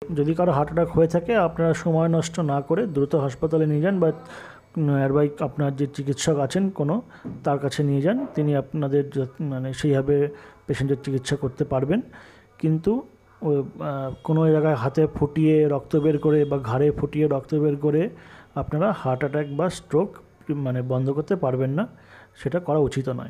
যদি কারো heart attack হয়ে থাকে আপনারা সময় নষ্ট না করে দ্রুত হাসপাতালে নিয়ে যান বা নিয়ারবাই আপনার যে চিকিৎসক আছেন কোনো তার কাছে নিয়ে যান, তিনি আপনাদের মানে সেইভাবে পেশেন্টের চিকিৎসা করতে পারবেন। কিন্তু কোনো জায়গায় হাতে ফুটিয়ে রক্ত বের করে বা ঘাড়ে ফুটিয়ে রক্ত বের করে আপনারা হার্ট অ্যাটাক বা স্ট্রোক মানে বন্ধ করতে পারবেন না, সেটা করা উচিত নয়।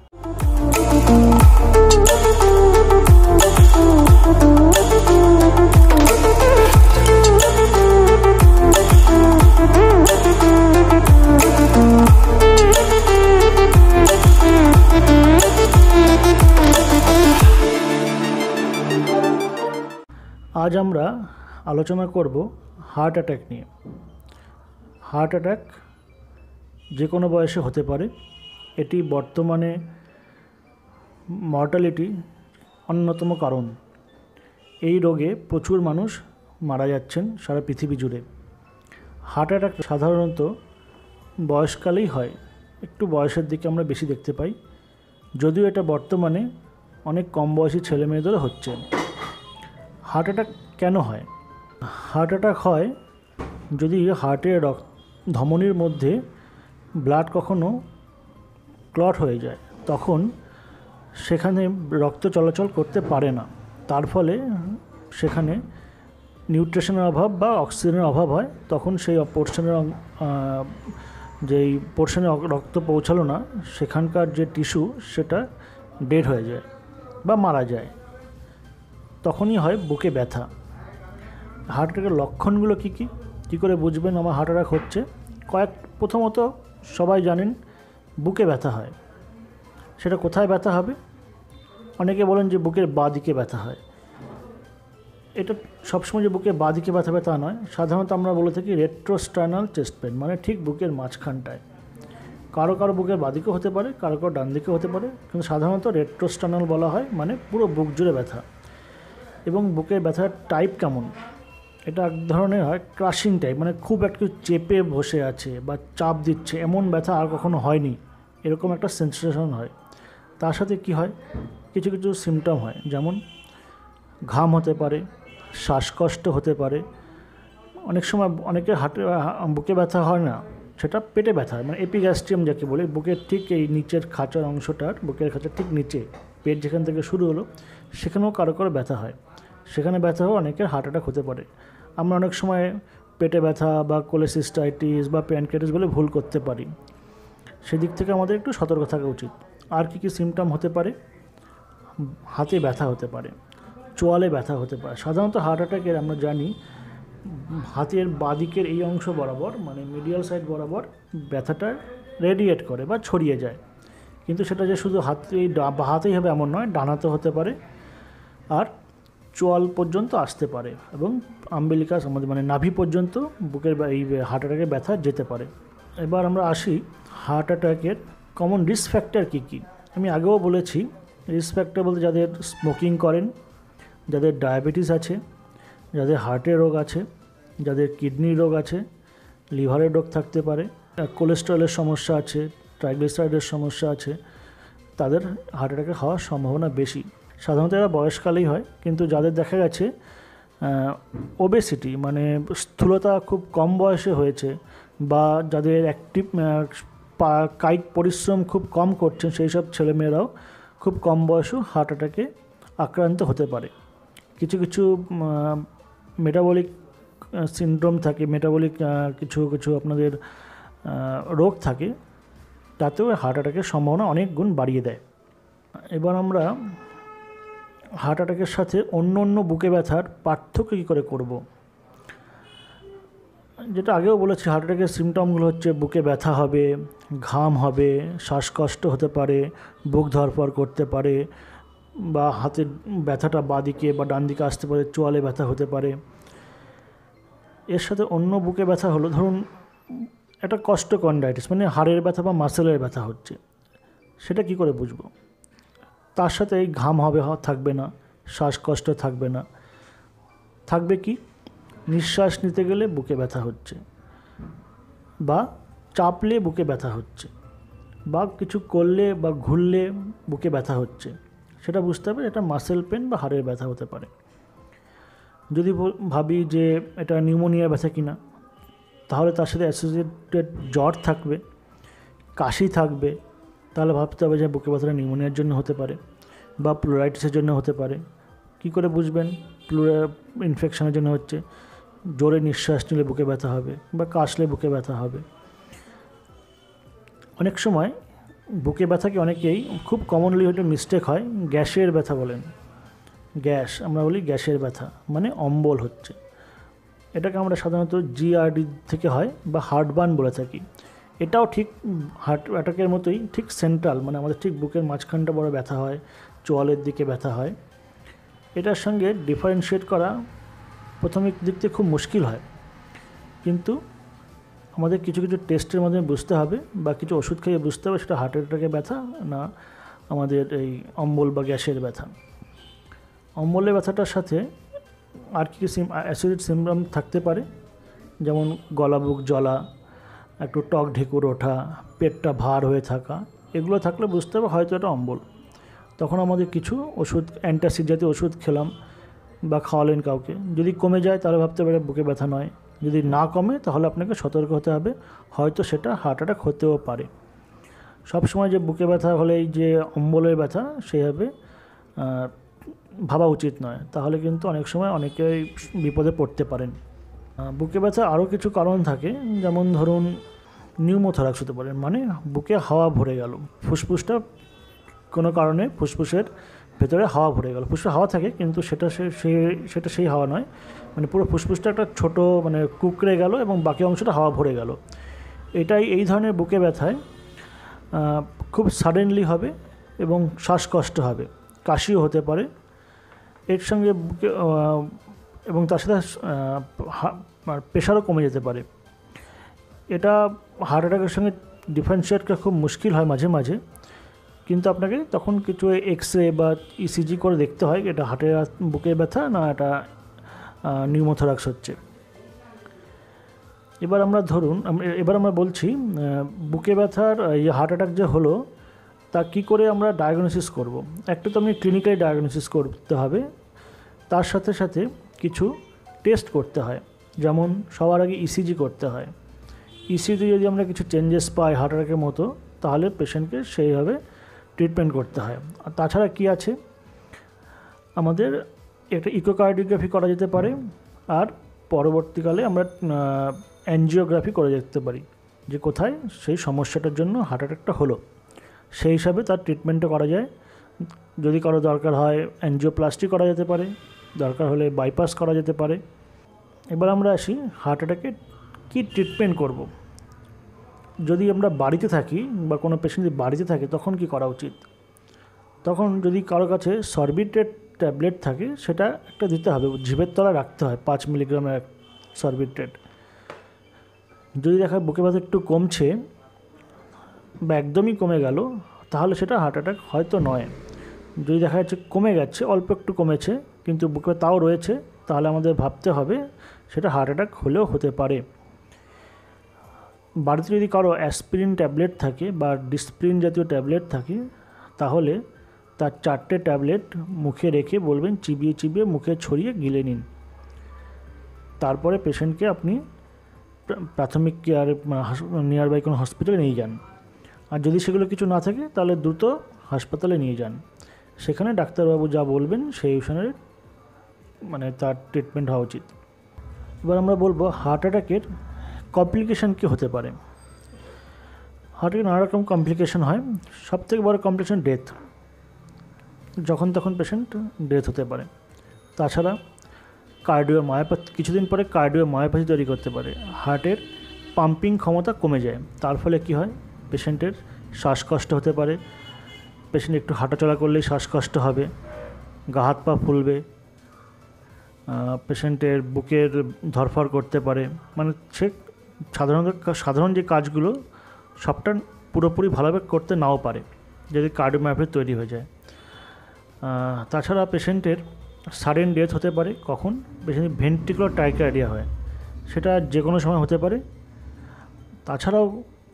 আজ আমরা আলোচনা করব হার্ট অ্যাটাক নিয়ে। হার্ট অ্যাটাক যে কোনো বয়সে হতে পারে। এটি বর্তমানে মর্টালিটি অন্যতম কারণ। এই রোগে প্রচুর মানুষ মারা যাচ্ছেন সারা পৃথিবী জুড়ে। হার্ট অ্যাটাক সাধারণত বয়সকালেই হয়, একটু বয়সের দিকে আমরা বেশি দেখতে পাই, যদিও এটা বর্তমানে অনেক কম বয়সী ছেলেমেয়েদেরও হচ্ছে। হার্ট অ্যাটাক কেন হয়? হার্ট অ্যাটাক হয় যদি হার্টের ধমনির মধ্যে ব্লাড কখনো ক্লট হয়ে যায়, তখন সেখানে রক্ত চলাচল করতে পারে না, তার ফলে সেখানে নিউট্রিশনের অভাব বা অক্সিজেনের অভাব হয়। তখন সেই যেই পোর্শনে রক্ত পৌঁছালো না, সেখানকার যে টিস্যু সেটা ডেড হয়ে যায় বা মারা যায়। তখনই হয় বুকে ব্যথা। হার্ট অ্যাটাকের লক্ষণগুলো কী করে বুঝবেন আমার হার্ট অ্যাটাক হচ্ছে? প্রথমত সবাই জানেন বুকে ব্যথা হয়। সেটা কোথায় ব্যথা হবে? অনেকে বলেন যে বুকের বাঁ দিকে ব্যথা হয়। এটা সবসময় যে বুকের বাঁ দিকে ব্যথা তা নয়। সাধারণত আমরা বলে থাকি রেট্রোস্টার্নাল চেস্ট পেন, মানে ঠিক বুকের মাঝখানটায়। কারো কারো বুকের বাঁ দিকেও হতে পারে, কারো কারো ডান দিকেও হতে পারে, কিন্তু সাধারণত রেট্রোস্টার্নাল বলা হয়, মানে পুরো বুক জুড়ে ব্যথা। এবং বুকের ব্যথার টাইপ কেমন? এটা এক ধরনের হয় ক্রাশিং টাইপ, মানে খুব একটু চেপে বসে আছে বা চাপ দিচ্ছে, এমন ব্যথা আর কখনো হয়নি, এরকম একটা সেন্সেশন হয়। তার সাথে কি হয়, কিছু কিছু সিমটম হয়, যেমন ঘাম হতে পারে, শ্বাসকষ্ট হতে পারে। অনেক সময় অনেকের বুকে ব্যথা হয় না, সেটা পেটে ব্যথা হয়, মানে এপিগ্যাস্ট্রিয়াম যাকে বলে, বুকের ঠিক এই নিচের খাঁচার অংশটার, বুকের খাঁচার ঠিক নিচে, পেট যেখান থেকে শুরু হলো সেখানেও কারো কারো ব্যথা হয়। সেখানে ব্যথা হয়ে অনেকের হার্ট অ্যাটাক হতে পারে। আমরা অনেক সময় পেটে ব্যথা বা কোলেসিস্টাইটিস বা প্যানক্রিয়াটিস বলে ভুল করতে পারি। সেদিক থেকে আমাদের একটু সতর্ক থাকা উচিত। আর কী সিমটম হতে পারে? হাতে ব্যথা হতে পারে, চোয়ালে ব্যথা হতে পারে। সাধারণত হার্ট অ্যাটাকের আমরা জানি হাতের বাঁদিকের এই অংশ বরাবর, মানে মিডিয়াল সাইড বরাবর ব্যথাটা রেডিয়েট করে বা ছড়িয়ে যায়। কিন্তু সেটা যে শুধু হাতেই হবে এমন নয়, ডানাতে হতে পারে, আর চোয়াল পর্যন্ত আসতে পারে, এবং আম্বিলিকাস আমাদের মানে নাভি পর্যন্ত বুকের এই হার্ট অ্যাটাকের ব্যথা যেতে পারে। এবার আমরা আসি হার্ট অ্যাটাকের কমন রিস্ক ফ্যাক্টর কী কী। আমি আগেও বলেছি, রিস্ক ফ্যাক্টর বলতে যাদের স্মোকিং করেন, যাদের ডায়াবেটিস আছে, যাদের হার্টের রোগ আছে, যাদের কিডনির রোগ আছে, লিভারের রোগ থাকতে পারে, কোলেস্টেরলের সমস্যা আছে, ট্রাইগ্লিসারাইডের সমস্যা আছে, তাদের হার্ট অ্যাটাকের হওয়ার সম্ভাবনা বেশি। সাধারণত এরা বয়সকালেই হয়, কিন্তু যাদের দেখা গেছে ওবেসিটি মানে স্থূলতা খুব কম বয়সে হয়েছে, বা যাদের অ্যাক্টিভ কায়িক পরিশ্রম খুব কম করছেন, সেই সব ছেলেমেয়েরাও খুব কম বয়সেও হার্ট অ্যাটাকে আক্রান্ত হতে পারে। কিছু কিছু মেটাবলিক সিনড্রোম থাকে, মেটাবলিক কিছু কিছু আপনাদের রোগ থাকে, তাতেও হার্ট অ্যাটাকের সম্ভাবনা অনেক গুণ বাড়িয়ে দেয়। এবার আমরা হার্ট অ্যাটাকের সাথে অন্য অন্য বুকে ব্যথার পার্থক্য কী করে করব। যেটা আগেও বলেছি, হার্ট অ্যাটাকের সিমটমগুলো হচ্ছে বুকে ব্যথা হবে, ঘাম হবে, শ্বাসকষ্ট হতে পারে, বুক ধড়ফড় করতে পারে, বা হাতের ব্যথাটা বাঁদিকে বা ডান দিকে আসতে পারে, চোয়ালে ব্যথা হতে পারে। এর সাথে অন্য বুকে ব্যথা হলো, ধরুন একটা কস্টোকন্ডাইটিস, মানে হাড়ের ব্যথা বা মাসেলের ব্যথা হচ্ছে, সেটা কি করে বুঝবো? তার সাথে এই ঘাম হবে, থাকবে না, শ্বাসকষ্ট থাকবে না, থাকবে কি নিঃশ্বাস নিতে গেলে বুকে ব্যথা হচ্ছে, বা চাপলে বুকে ব্যথা হচ্ছে, বা কিছু করলে বা ঘুরলে বুকে ব্যথা হচ্ছে, সেটা বুঝতে হবে এটা মাসেল পেন বা হাড়ের ব্যথা হতে পারে। যদি ভাবি যে এটা নিউমোনিয়া ব্যথা কিনা, তাহলে তার সাথে অ্যাসোসিয়েটেড জ্বর থাকবে, কাশি থাকবে, তাহলে ভাবতে হবে যে বুকে ব্যথাটা নিউমোনিয়ার জন্য হতে পারে বা প্লুরাইটিসের জন্য হতে পারে। কী করে বুঝবেন ইনফেকশনের জন্য হচ্ছে? জোরে নিঃশ্বাস নিলে বুকে ব্যথা হবে বা কাশলে বুকে ব্যথা হবে। অনেক সময় বুকে ব্যথাকে অনেকেই খুব কমনলি হয়তো মিস্টেক হয়, গ্যাসের ব্যথা বলেন। গ্যাস, আমরা বলি গ্যাসের ব্যথা মানে অম্বল হচ্ছে। এটাকে আমরা সাধারণত জিআরডি থেকে হয় বা হার্টবার্ন বলে থাকি। এটাও ঠিক হার্ট অ্যাটাকের মতোই, ঠিক সেন্ট্রাল, মানে আমাদের ঠিক বুকের মাঝখানটা বড় ব্যথা হয়, চোয়ালের দিকে ব্যথা হয়। এটার সঙ্গে ডিফারেন্সিয়েট করা প্রথমে দিক থেকে খুব মুশকিল হয়, কিন্তু আমাদের কিছু কিছু টেস্টের মাধ্যমে বুঝতে হবে বা কিছু ওষুধ খেয়ে বুঝতে হবে সেটা হার্ট অ্যাটাকের ব্যথা না আমাদের এই অম্বল বা গ্যাসের ব্যথা। অম্বলের ব্যথাটার সাথে আর কি অ্যাসোসিয়েটেড সিমটম থাকতে পারে, যেমন গলা বুক জ্বলা, একটু টক ঢেকুর ওঠা, পেটটা ভার হয়ে থাকা। এগুলো থাকলে বুঝতে হবে হয়তো এটা অম্বল। তখন আমাদের কিছু ওষুধ, অ্যান্টাসিড জাতীয় ওষুধ খেলাম বা খাওয়ালেন কাউকে। যদি কমে যায় তাহলে ভাবতে পারে বুকে ব্যথা নয়, যদি না কমে তাহলে আপনাকে সতর্ক হতে হবে, হয়তো সেটা হার্ট অ্যাটাক হতেও পারে। সবসময় যে বুকে ব্যথা হলেই যে অম্বলের ব্যথা সেইভাবে ভাবা উচিত নয়, তাহলে কিন্তু অনেক সময় অনেকেই বিপদে পড়তে পারেন। বুকে ব্যথা আরও কিছু কারণ থাকে, যেমন ধরুন নিউমোথরাক্স হতে পারে, মানে বুকে হাওয়া ভরে গেল, ফুসফুসটা কোনো কারণে ফুসফুসের ভেতরে হাওয়া ভরে গেল। ফুসফুসে হাওয়া থাকে কিন্তু সেটা সেই হাওয়া নয়, মানে পুরো ফুসফুসটা একটা ছোটো মানে কুঁকড়ে গেল এবং বাকি অংশটা হাওয়া ভরে গেল। এই ধরনের বুকে ব্যথায় খুব সাডেনলি হবে এবং শ্বাসকষ্ট হবে, কাশিও হতে পারে এর সঙ্গে বুকে, এবং তার সাথে প্রেশারও কমে যেতে পারে। এটা হার্ট অ্যাটাকের সঙ্গে ডিফারেন্সিয়েট করা খুব মুশকিল হয় মাঝে মাঝে, কিন্তু আপনাকে তখন কিছু এক্সরে বা ইসিজি করে দেখতে হয় এটা হার্টের বুকে ব্যথা না এটা নিউমোথরাক্স হচ্ছে। এবার আমরা বলছি বুকে ব্যথার হার্ট অ্যাটাক যে হলো তা কী করে আমরা ডায়াগনোসিস করব। একটা তো আপনি ক্লিনিক্যালি ডায়াগনোসিস করতে হবে, তার সাথে সাথে কিছু টেস্ট করতে হয়, যেমন সবার আগে ইসিজি করতে হয়। ইসিজি যদি আমরা কিছু চেঞ্জেস পাই হার্ট অ্যাটাকের মতো, তাহলে পেশেন্টকে সেইভাবে ট্রিটমেন্ট করতে হয়। আর তাছাড়া কি আছে, আমাদের একটা ইকোকার্ডিওগ্রাফি করা যেতে পারে, আর পরবর্তীকালে আমরা অ্যাঞ্জিওগ্রাফি করে দেখতে পারি যে কোথায় সেই সমস্যাটার জন্য হার্ট অ্যাটাকটা হলো, সেই হিসাবে তার ট্রিটমেন্টটা করা যায়। যদি কারো দরকার হয় অ্যাঞ্জিওপ্লাস্টি করা যেতে পারে, দরকার হলে বাইপাস করা যেতে পারে। এবার আমরা আসি হার্ট অ্যাটাকে কী ট্রিটমেন্ট করব। যদি আমরা বাড়িতে থাকি বা কোনো পেশেন্ট যদি বাড়িতে থাকে তখন কি করা উচিত? তখন যদি কারো কাছে সরবিট্রেট ট্যাবলেট থাকে সেটা একটা দিতে হবে, জিভের তলায় রাখতে হয় 5 মিলিগ্রামের সরবিট্রেট। যদি দেখা বুকে ব্যথা একটু কমছে বা একদমই কমে গেল, তাহলে সেটা হার্ট অ্যাটাক হয়তো নয়। যদি দেখা যাচ্ছে কমে গেছে, অল্প একটু কমেছে কিন্তু বুকে তাও রয়েছে, তাহলে আমাদের ভাবতে হবে সেটা হার্ট অ্যাটাক হলেও হতে পারে। বাড়িতে যদি কারো অ্যাসপিরিন ট্যাবলেট থাকে বা ডিসপ্রিন জাতীয় ট্যাবলেট থাকে, তাহলে তার 4টে ট্যাবলেট মুখে রেখে বলবেন চিবিয়ে চিবিয়ে মুখে ছড়িয়ে গিলে নিন। তারপরে পেশেন্টকে আপনি প্রাথমিক কেয়ার নিয়ার বাই কোনো হসপিটালে নিয়ে যান। আর যদি সেগুলো কিছু না থাকে তাহলে দ্রুত হাসপাতালে নিয়ে যান, সেখানে ডাক্তারবাবু যা বলবেন সেই অনুসারে মানে তার ট্রিটমেন্ট হওয়া উচিত। এবার আমরা বলবো হার্ট অ্যাটাকের কমপ্লিকেশান কী হতে পারে। হার্ট অ্যাটাকে নানা রকম কমপ্লিকেশান হয়, সবথেকে বড় কমপ্লিকেশান ডেথ, যখন তখন পেশেন্ট ডেথ হতে পারে। তাছাড়া কার্ডিওমায়োপ্যাথি, কিছুদিন পরে কার্ডিওমায়োপ্যাথি তৈরি করতে পারে, হার্টের পাম্পিং ক্ষমতা কমে যায়, তার ফলে কি হয় পেশেন্টের শ্বাসকষ্ট হতে পারে, পেশেন্ট একটু হাঁটাচলা করলেই শ্বাসকষ্ট হবে, গা হাত পা ফুলবে, পেশেন্টের বুকের ধরফর করতে পারে, মানে সে সাধারণ যে কাজগুলো সবটা পুরোপুরি ভালোভাবে করতে নাও পারে যদি কার্ডিওমায়োপ্যাথি তৈরি হয়ে যায়। তাছাড়া পেশেন্টের সাডেন ডেথ হতে পারে, কখন পেশেন্টের ভেন্ট্রিকুলার টাইকার্ডিয়া হয়, সেটা যে কোনো সময় হতে পারে। তাছাড়াও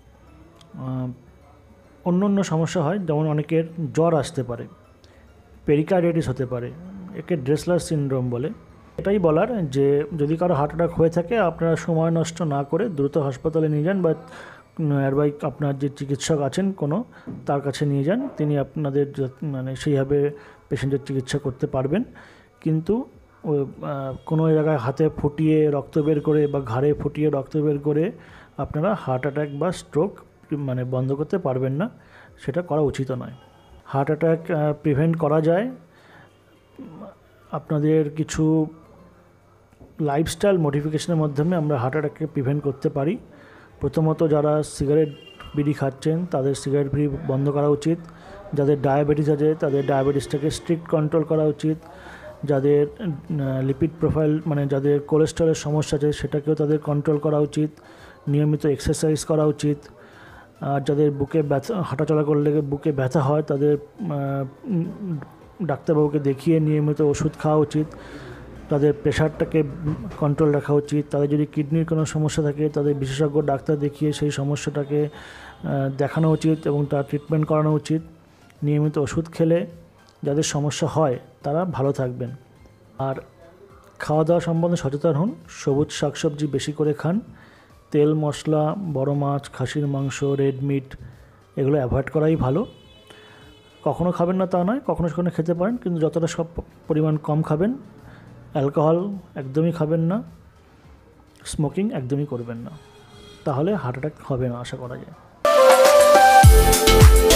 অন্য সমস্যা হয়, যেমন অনেকের জ্বর আসতে পারে, পেরিকার্ডাইটিস হতে পারে, একে ড্রেসলার সিনড্রোম বলে। এটাই বলার যে যদি কারো হার্ট অ্যাটাক হয়ে থাকে আপনারা সময় নষ্ট না করে দ্রুত হাসপাতালে নিয়ে যান বা নিয়ারবাই আপনার যে চিকিৎসক আছেন কোনো তার কাছে নিয়ে যান, তিনি আপনাদের মানে সেইভাবে পেশেন্টের চিকিৎসা করতে পারবেন। কিন্তু কোনো জায়গায় হাতে ফুটিয়ে রক্ত বের করে বা ঘাড়ে ফুটিয়ে রক্ত বের করে আপনারা হার্ট অ্যাটাক বা স্ট্রোক মানে বন্ধ করতে পারবেন না, সেটা করা উচিত নয়। হার্ট অ্যাটাক প্রিভেন্ট করা যায় আপনাদের কিছু লাইফস্টাইল মডিফিকেশনের মাধ্যমে। আমরা হার্ট অ্যাটাককে প্রিভেন্ট করতে পারি। প্রথমত যারা সিগারেট বিড়ি খাচ্ছেন তাদের সিগারেট বিড়ি বন্ধ করা উচিত। যাদের ডায়াবেটিস আছে তাদের ডায়াবেটিসটাকে স্ট্রিক্ট কন্ট্রোল করা উচিত। যাদের লিপিড প্রোফাইল মানে যাদের কোলেস্টেরলের সমস্যা আছে সেটাকেও তাদের কন্ট্রোল করা উচিত। নিয়মিত এক্সারসাইজ করা উচিত। আর যাদের বুকে ব্যথা, হাঁটাচলা করলে বুকে ব্যথা হয়, তাদের ডাক্তারবাবুকে দেখিয়ে নিয়মিত ওষুধ খাওয়া উচিত। তাদের প্রেশারটাকে কন্ট্রোল রাখা উচিত। তাদের যদি কিডনির কোনো সমস্যা থাকে তাদের বিশেষজ্ঞ ডাক্তার দেখিয়ে সেই সমস্যাটাকে দেখানো উচিত এবং তার ট্রিটমেন্ট করানো উচিত। নিয়মিত ওষুধ খেলে যাদের সমস্যা হয় তারা ভালো থাকবেন। আর খাওয়া দাওয়া সম্বন্ধে সচেতন হন। সবুজ শাকসবজি বেশি করে খান। তেল মশলা, বড় মাছ, খাসির মাংস, রেড মিট এগুলো অ্যাভয়েড করাই ভালো। কখনও খাবেন না তা নয়, কখনো কখনো খেতে পারেন, কিন্তু যতটা সব পরিমাণ কম খাবেন। অ্যালকোহল একদমই খাবেন না, স্মোকিং একদমই করবেন না, তাহলে হার্ট অ্যাটাক হবে না আশা করা যায়।